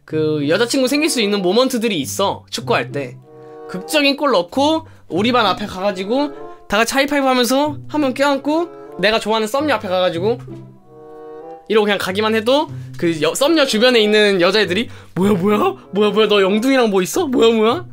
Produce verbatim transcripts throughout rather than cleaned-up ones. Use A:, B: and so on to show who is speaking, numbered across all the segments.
A: 그 여자친구 생길 수 있는 모먼트들이 있어. 축구할 때 극적인 골 넣고 우리 반 앞에 가가지고 다같이 하이파이브 하면서 한 명 껴안고 내가 좋아하는 썸녀 앞에 가가지고 이러고 그냥 가기만 해도 그 여, 썸녀 주변에 있는 여자애들이 뭐야 뭐야? 뭐야 뭐야 너 영둥이랑 뭐 있어? 뭐야 뭐야?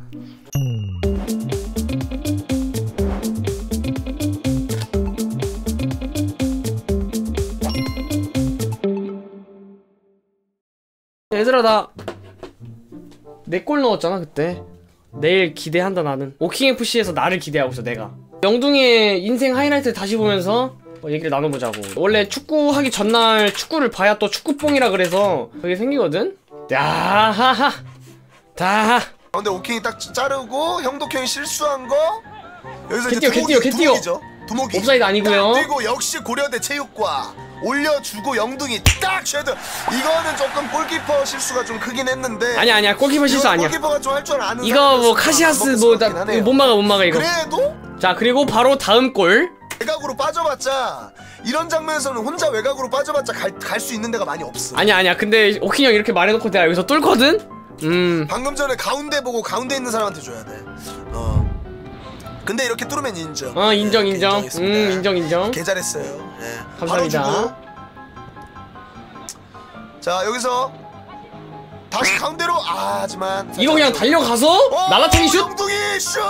A: 얘들아 나 내 골 넣었잖아 그때. 내일 기대한다 나는. 오킹에프씨에서 나를 기대하고 있어 내가. 영둥이의 인생 하이라이트를 다시 보면서 어, 얘기를 나눠보자고. 원래 축구하기 전날 축구를 봐야 또 축구뽕이라 그래서 그게 생기거든? 야하하 다.
B: 근데 오킹이 딱 자르고 형독형이 실수한 거 여기서
A: 개띠어,
B: 이제
A: 개띠어, 개띠어.
B: 두목이죠. 두목이
A: 옵사이드 아니고요.
B: 그리고 역시 고려대 체육과 올려주고 영둥이 딱 쉐드. 이거는 조금 골키퍼 실수가 좀 크긴 했는데.
A: 아니야 아니야 골키퍼 실수 아니야.
B: 골키퍼가 좀 할 줄 아는.
A: 이거 뭐 카시아스 뭐 못 막아 못 막아 이거.
B: 그래도
A: 자 그리고 바로 다음 골.
B: 외곽으로 빠져봤자 이런 장면에서는 혼자 외곽으로 빠져봤자 갈 갈 수 있는 데가 많이 없어.
A: 아니야 아니야 근데 오킹 형 이렇게 말해놓고 내가 여기서 뚫거든? 음
B: 방금 전에 가운데 보고 가운데 있는 사람한테 줘야 돼. 어. 근데 이렇게 뚫으면 인정.
A: 어 인정
B: 네,
A: 인정. 음 인정 인정.
B: 개 잘했어요. 네.
A: 감사합니다.
B: 바로 주고. 자 여기서 다시 가운데로. 아 하지만
A: 이거 그냥 달려가서
B: 어,
A: 날라탱이 슛?
B: 영둥이 슛!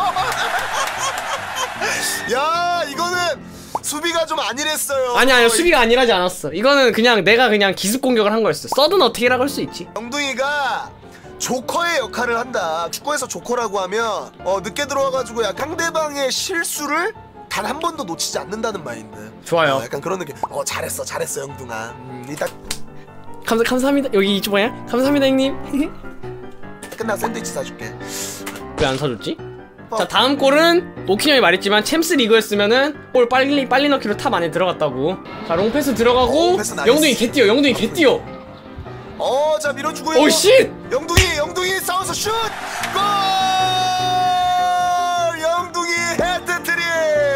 B: 야 이거는 수비가 좀 안일했어요.
A: 아니야 아니야 수비가 아니라지 않았어. 이거는 그냥 내가 그냥 기습 공격을 한 거였어. 서든 어택이라고 할 수 있지.
B: 영둥이가 조커의 역할을 한다. 축구에서 조커라고 하면 어 늦게 들어와가지고 약간 상대방의 실수를 단 한 번도 놓치지 않는다는 마인드.
A: 좋아요.
B: 어, 약간 그런 느낌. 어 잘했어 잘했어 영둥아. 음, 이따
A: 감사, 감사합니다. 여기 이쪽 뭐야? 감사합니다 형님.
B: 끝나고 샌드위치 사줄게.
A: 왜 안 사줬지?
B: 어.
A: 자 다음 골은 오킹 형이 말했지만 챔스 리그였으면은 골 빨리 빨리 넣기로 탑 안에 들어갔다고. 자 롱패스 들어가고
B: 오, 패스 나이스.
A: 영둥이 개뛰어 영둥이 개뛰어.
B: 어, 자 밀어주고요.
A: 오 쉿!
B: 영둥이, 영둥이 싸워서 슛! 골! 영둥이 헤트트릭!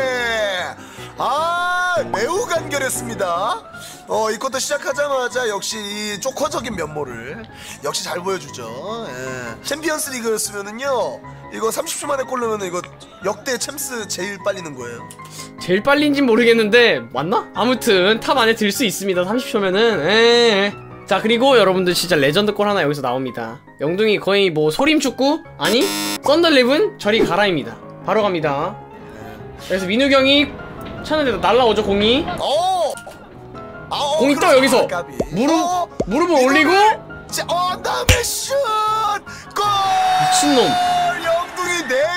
B: 아, 매우 간결했습니다. 어, 이 쿼터 시작하자마자 역시 이 조커적인 면모를 역시 잘 보여주죠. 예. 챔피언스 리그였으면은요, 이거 삼십 초 만에 골 넣으면 이거 역대 챔스 제일 빨리 넣은 거예요.
A: 제일 빨리인진 모르겠는데 맞나? 아무튼 탑 안에 들 수 있습니다. 삼십 초면은. 에에. 자 그리고 여러분들 진짜 레전드 골 하나 여기서 나옵니다. 영둥이 거의 뭐 소림축구? 아니 썬더립은 저리 가라입니다. 바로 갑니다. 그래서 민우경이 차는데도 날라오죠 공이.
B: 어! 아, 어,
A: 공이 또
B: 그렇죠.
A: 여기서
B: 아, 까비.
A: 무릎
B: 어,
A: 무릎을 올리고
B: 자, 어, 다음에 슛! 골!
A: 미친놈.
B: 영둥이 내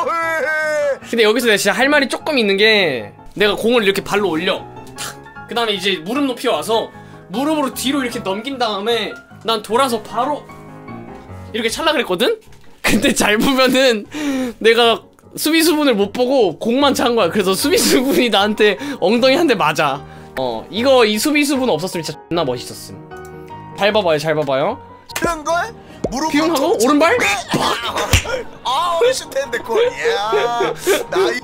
B: 골!
A: 근데 여기서 내가 진짜 할 말이 조금 있는 게 내가 공을 이렇게 발로 올려 탁! 그 다음에 이제 무릎 높이 와서 무릎으로 뒤로 이렇게 넘긴 다음에 난 돌아서 바로 이렇게 찰라 그랬거든? 근데 잘 보면은 내가 수비수분을 못 보고 공만 찬 거야. 그래서 수비수분이 나한테 엉덩이 한 대 맞아. 어 이거 이 수비수분 없었으면 진짜 존나 멋있었음. 잘 봐봐요 잘 봐봐요.
B: 이런 걸 무릎
A: 비용하고 오른발?
B: 아 슈텐데 골. 야, 나이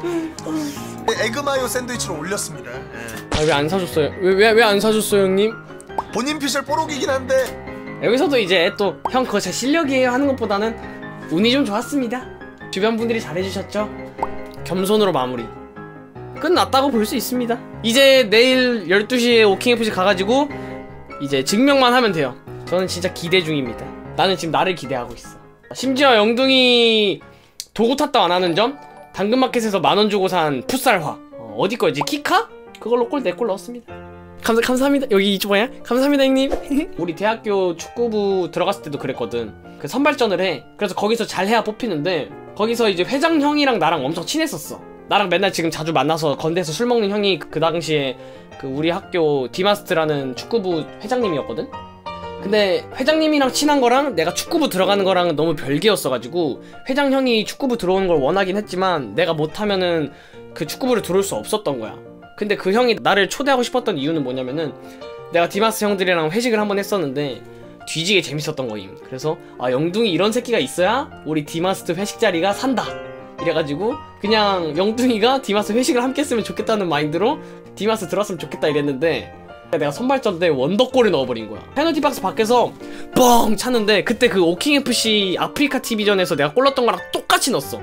B: 에그마요 샌드위치를 올렸습니다. 예.
A: 아 왜 안 사줬어요? 왜 왜 왜 안 사줬어요 형님?
B: 본인 피셜 뽀록이긴 한데
A: 여기서도 이제 또 형 그거 제 실력이에요 하는 것보다는 운이 좀 좋았습니다. 주변 분들이 잘해주셨죠. 겸손으로 마무리 끝났다고 볼 수 있습니다. 이제 내일 열두 시에 오킹에프씨 가가지고 이제 증명만 하면 돼요. 저는 진짜 기대 중입니다. 나는 지금 나를 기대하고 있어. 심지어 영둥이 도구 탔다 안 하는 점 당근마켓에서 만원 주고 산 풋살화 어, 어디 거지? 키카? 그걸로 골 네 골 넣었습니다. 감사, 감사합니다. 여기 이쪽 뭐야? 감사합니다 형님. 우리 대학교 축구부 들어갔을 때도 그랬거든. 그 선발전을 해. 그래서 거기서 잘해야 뽑히는데 거기서 이제 회장 형이랑 나랑 엄청 친했었어. 나랑 맨날 지금 자주 만나서 건대에서 술 먹는 형이 그 당시에 그 우리 학교 디마스트라는 축구부 회장님이었거든? 근데 회장님이랑 친한 거랑 내가 축구부 들어가는 거랑은 너무 별개였어가지고 회장 형이 축구부 들어오는 걸 원하긴 했지만 내가 못하면은 그 축구부를 들어올 수 없었던 거야. 근데 그 형이 나를 초대하고 싶었던 이유는 뭐냐면은 내가 디마스 형들이랑 회식을 한번 했었는데 뒤지게 재밌었던 거임. 그래서 아 영둥이 이런 새끼가 있어야 우리 디마스 회식 자리가 산다 이래가지고 그냥 영둥이가 디마스 회식을 함께 했으면 좋겠다는 마인드로 디마스 들어왔으면 좋겠다 이랬는데 내가 선발전 때 원더골을 넣어버린 거야. 페널티 박스 밖에서 뻥 찼는데 그때 그 오킹에프씨 아프리카 티비전에서 내가 골 넣었던 거랑 똑같이 넣었어.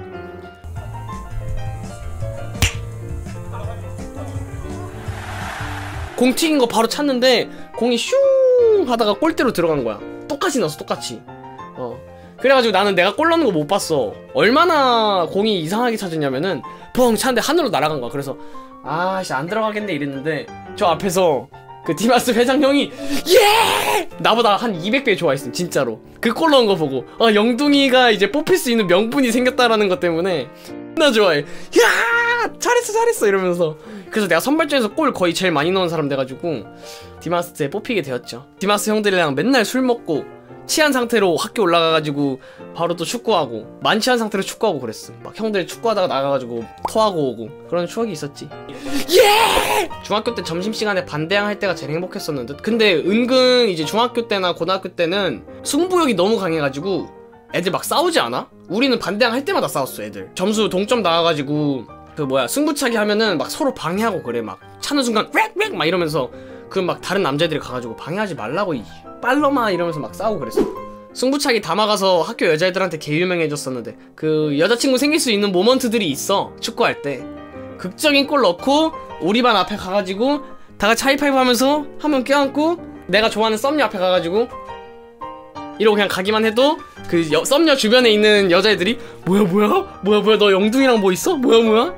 A: 공 튀긴 거 바로 찼는데 공이 슝 하다가 골대로 들어간 거야. 똑같이 넣었어, 똑같이. 어. 그래가지고 나는 내가 골 넣는 거 못 봤어. 얼마나 공이 이상하게 찾았냐면은 뻥 찼는데 하늘로 날아간 거야. 그래서 아씨 안 들어가겠네 이랬는데 저 앞에서 그 디마스 회장 형이 예! 나보다 한 이백 배 좋아했음 진짜로. 그 골 넣은 거 보고 아 영둥이가 이제 뽑힐 수 있는 명분이 생겼다라는 것 때문에 나 좋아해. 야 잘했어 잘했어 이러면서. 그래서 내가 선발전에서 골 거의 제일 많이 넣은 사람 돼가지고 디마스에 뽑히게 되었죠. 디마스 형들이랑 맨날 술 먹고 취한 상태로 학교 올라가가지고 바로 또 축구하고 만취한 상태로 축구하고 그랬어. 막 형들 축구하다가 나가가지고 토하고 오고 그런 추억이 있었지. 예! 중학교 때 점심시간에 반대항 할 때가 제일 행복했었는 듯. 근데 은근 이제 중학교 때나 고등학교 때는 승부욕이 너무 강해가지고 애들 막 싸우지 않아? 우리는 반대항 할 때마다 싸웠어. 애들 점수 동점 나와가지고 그 뭐야 승부차기 하면은 막 서로 방해하고 그래. 막 차는 순간 렉렉 막 이러면서 그 막 다른 남자애들이 가가지고 방해하지 말라고 이 빨러마 이러면서 막 싸우고 그랬어. 승부차기 담아가서 학교 여자애들한테 개 유명해졌었는데 그 여자친구 생길 수 있는 모먼트들이 있어. 축구할 때 극적인 골 넣고 우리 반 앞에 가가지고 다같이 하이파이브 하면서 한 번 껴안고 내가 좋아하는 썸녀 앞에 가가지고 이러고 그냥 가기만 해도 그 여, 썸녀 주변에 있는 여자애들이 뭐야 뭐야 뭐야 뭐야 너 영둥이랑 뭐 있어? 뭐야 뭐야?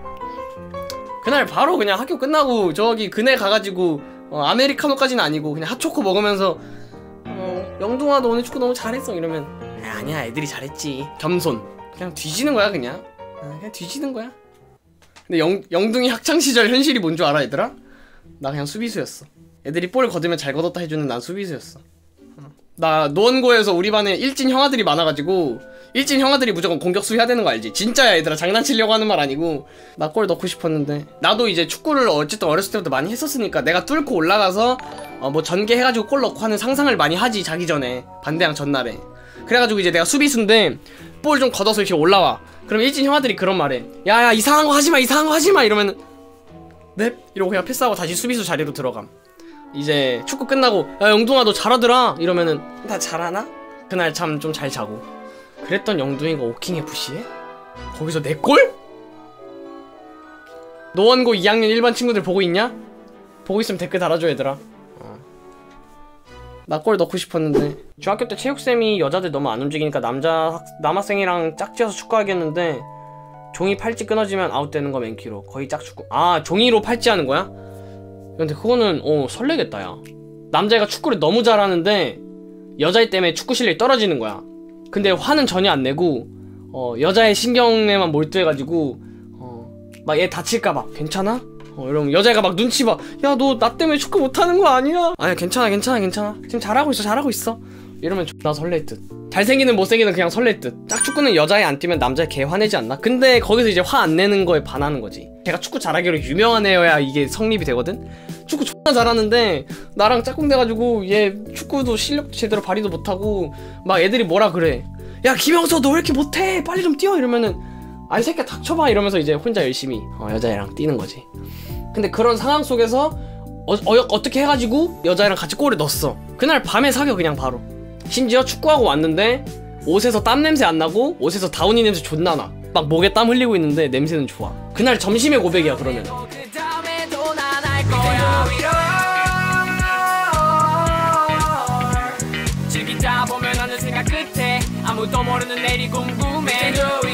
A: 그날 바로 그냥 학교 끝나고 저기 그네 가가지고 어, 아메리카노까지는 아니고 그냥 핫초코 먹으면서 어, 영둥아 너 오늘 축구 너무 잘했어 이러면 아, 아니야 애들이 잘했지. 겸손. 그냥 뒤지는 거야 그냥. 아, 그냥 뒤지는 거야. 근데 영, 영둥이 학창시절 현실이 뭔 줄 알아 얘들아? 나 그냥 수비수였어. 애들이 볼 걷으면 잘 걷었다 해주는 난 수비수였어. 어. 나 노원고에서 우리 반에 일진 형아들이 많아가지고 일진 형아들이 무조건 공격수 해야 되는 거 알지? 진짜야 얘들아. 장난치려고 하는 말 아니고 나 골 넣고 싶었는데 나도 이제 축구를 어쨌든 어렸을 때부터 많이 했었으니까 내가 뚫고 올라가서 어 뭐 전개해가지고 골 넣고 하는 상상을 많이 하지 자기 전에 반대항 전날에. 그래가지고 이제 내가 수비수인데 볼 좀 걷어서 이렇게 올라와. 그럼 일진 형아들이 그런 말해. 야야 이상한 거 하지마 이상한 거 하지마 이러면은 넵 이러고 그냥 패스하고 다시 수비수 자리로 들어감. 이제 축구 끝나고 야 영둥아 너 잘하더라 이러면은 나 잘하나? 그날 참 좀 잘 자고 그랬던 영둥이가 오킹에프씨에? 거기서 내 골? 노원고 이 학년 일반 친구들 보고 있냐? 보고 있으면 댓글 달아줘 얘들아. 어. 나 골 넣고 싶었는데 중학교 때 체육쌤이 여자들 너무 안 움직이니까 남자 학, 남학생이랑 짝지어서 축구하겠는데 종이 팔찌 끊어지면 아웃되는 거 맨키로 거의 짝축구. 아 종이로 팔찌 하는 거야? 근데 그거는 어 설레겠다 야. 남자애가 축구를 너무 잘하는데 여자애 때문에 축구 실력이 떨어지는 거야. 근데 화는 전혀 안 내고 어 여자의 신경에만 몰두해가지고 어 막 얘 다칠까봐 괜찮아? 어 이러면 여자애가 막 눈치 봐. 야 너 나 때문에 축구 못하는 거 아니야? 아니야 괜찮아 괜찮아 괜찮아 지금 잘하고 있어 잘하고 있어 이러면 존나 설렐 듯. 잘생기는 못생기는 그냥 설렐 듯. 짝축구는 여자애 안 뛰면 남자애 개 화내지 않나? 근데 거기서 이제 화 안 내는 거에 반하는 거지. 걔가 축구 잘하기로 유명한 애여야 이게 성립이 되거든? 축구 존나 잘하는데 나랑 짝꿍 돼가지고 얘 축구도 실력 제대로 발휘도 못하고 막 애들이 뭐라 그래. 야 김영서 너 왜 이렇게 못해 빨리 좀 뛰어 이러면은 아이 새끼야 닥쳐봐 이러면서 이제 혼자 열심히 어, 여자애랑 뛰는 거지. 근데 그런 상황 속에서 어, 어, 어떻게 해가지고 여자애랑 같이 골을 넣었어. 그날 밤에 사겨 그냥 바로. 심지어 축구하고 왔는데 옷에서 땀 냄새 안 나고 옷에서 다운이 냄새 존나 나. 막 목에 땀 흘리고 있는데 냄새는 좋아. 그날 점심에 고백이야 그러면. 즐기다 보면 어느 생각 끝에 아무도 모르는 내일이 궁금해.